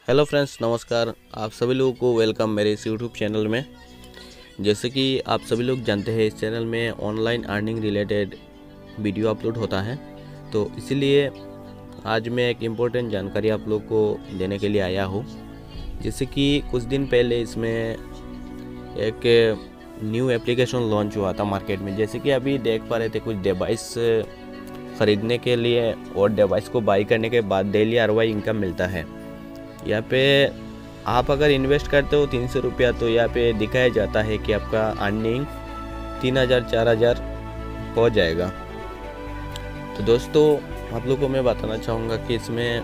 Hello friends, नमस्कार। आप सभी लोगों को वेलकम मेरे इस यूट्यूब चैनल में। जैसे कि आप सभी लोग जानते हैं, इस चैनल में online earning related video upload होता है। तो इसीलिए आज मैं एक इम्पोर्टेंट जानकारी आप लोग को देने के लिए आया हूँ। जैसे कि कुछ दिन पहले इसमें एक न्यू एप्लीकेशन लॉन्च हुआ था मार्केट में। जैसे कि अभी देख पा रहे थे, कुछ डिवाइस ख़रीदने के लिए और डिवाइस को बाई करने के बाद डेली आरओआई इनकम मिलता है। यहाँ पे आप अगर इन्वेस्ट करते हो 300 रुपया, तो यहाँ पे दिखाया जाता है कि आपका अर्निंग 3000-4000 हो जाएगा। तो दोस्तों, आप लोग को मैं बताना चाहूँगा कि इसमें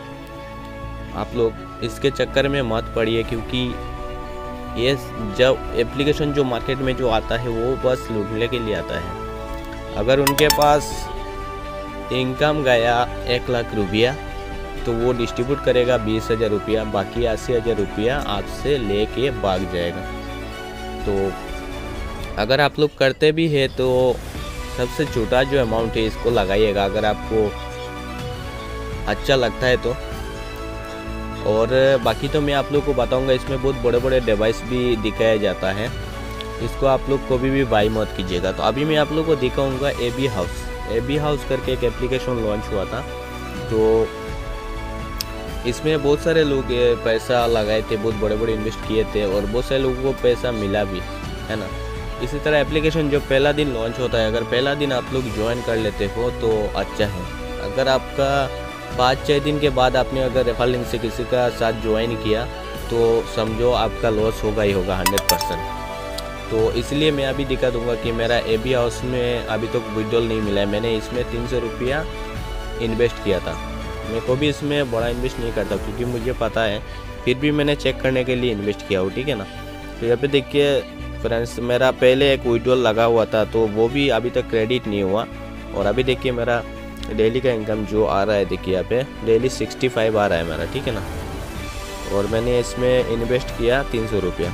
आप लोग इसके चक्कर में मत पड़िए, क्योंकि ये जब एप्लीकेशन जो मार्केट में जो आता है वो बस लूटने के लिए आता है। अगर उनके पास इनकम गया 1 लाख रुपया, तो वो डिस्ट्रीब्यूट करेगा 20,000 रुपया, बाकी 80,000 रुपया आपसे लेके भाग जाएगा। तो अगर आप लोग करते भी है तो सबसे छोटा जो अमाउंट है इसको लगाइएगा, अगर आपको अच्छा लगता है तो। और बाकी तो मैं आप लोग को बताऊंगा, इसमें बहुत बड़े बड़े डिवाइस भी दिखाया जाता है। इसको आप लोग कभी भी बाई मत कीजिएगा। तो अभी मैं आप लोग को दिखाऊंगा एबी हाउस करके एक एप्लीकेशन लॉन्च हुआ था। तो इसमें बहुत सारे लोग पैसा लगाए थे, बहुत बड़े बड़े इन्वेस्ट किए थे और बहुत सारे लोगों को पैसा मिला भी, है ना। इसी तरह एप्लीकेशन जो पहला दिन लॉन्च होता है, अगर पहला दिन आप लोग ज्वाइन कर लेते हो तो अच्छा है। अगर आपका 5-6 दिन के बाद आपने अगर रेफरल लिंक से किसी का साथ ज्वाइन किया तो समझो आपका लॉस होगा ही होगा 100%। तो इसलिए मैं अभी दिखा दूंगा कि मेरा एबी हाउस में अभी तक विड्रॉल नहीं मिला है। मैंने इसमें 300 रुपया इन्वेस्ट किया था। मैं को भी इसमें बड़ा इन्वेस्ट नहीं करता, क्योंकि मुझे पता है, फिर भी मैंने चेक करने के लिए इन्वेस्ट किया हो, ठीक है ना। तो यहाँ पे देखिए फ्रेंड्स, मेरा पहले एक विड्रॉल लगा हुआ था, तो वो भी अभी तक क्रेडिट नहीं हुआ। और अभी देखिए मेरा डेली का इनकम जो आ रहा है, देखिए यहाँ पे डेली 65 आ रहा है मेरा, ठीक है ना। और मैंने इसमें इन्वेस्ट किया 300 रुपया।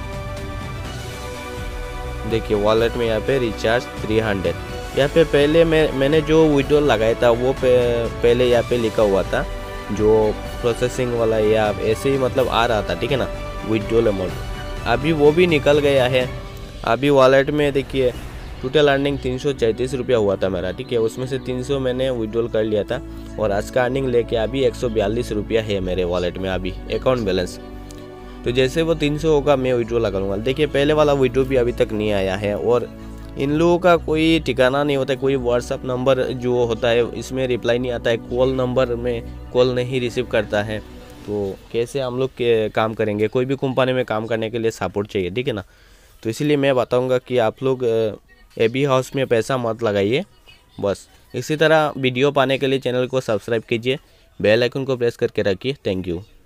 देखिए वॉलेट में यहाँ पे रिचार्ज 300। यहाँ पे पहले मैंने जो विड्रॉल लगाया था वो पहले यहाँ पे लिखा हुआ था, जो प्रोसेसिंग वाला या ऐसे ही मतलब आ रहा था, ठीक है ना, विड्रॉल अमाउंट। अभी वो भी निकल गया है। अभी वॉलेट में देखिए टोटल अर्निंग 334 रुपया हुआ था मेरा, ठीक है। उसमें से 300 मैंने विड्रॉल कर लिया था और आज का अर्निंग लेके अभी 142 रुपया है मेरे वॉलेट में अभी अकाउंट बैलेंस। तो जैसे वो 300 होगा मैं विड्रॉल लगाऊंगा। देखिए पहले वाला विड्रॉल भी अभी तक नहीं आया है और इन लोगों का कोई ठिकाना नहीं होता है। कोई व्हाट्सअप नंबर जो होता है इसमें रिप्लाई नहीं आता है, कॉल नंबर में कॉल नहीं रिसीव करता है। तो कैसे हम लोग काम करेंगे? कोई भी कंपनी में काम करने के लिए सपोर्ट चाहिए, ठीक है ना। तो इसलिए मैं बताऊंगा कि आप लोग एबी हाउस में पैसा मत लगाइए बस। इसी तरह वीडियो पाने के लिए चैनल को सब्सक्राइब कीजिए, बेल आइकन को प्रेस करके रखिए। Thank you.